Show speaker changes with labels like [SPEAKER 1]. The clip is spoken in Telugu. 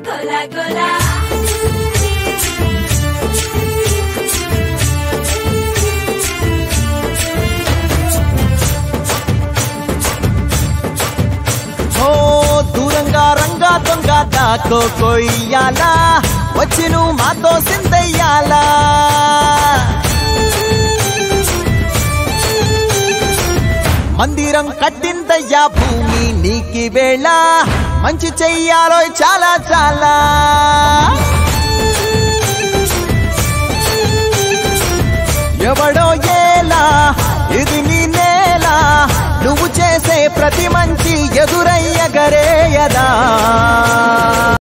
[SPEAKER 1] గోలా గోలా
[SPEAKER 2] దూరంగా రంగా దొంగ దాకో కొయ్యాలా వచ్చి నువ్వు మాతో సిందయ్యాలా మందిరం కట్టిందయ్యా భూమి నీకి వేళ మంచి చెయ్యాలో చాలా చాలా ఎవడో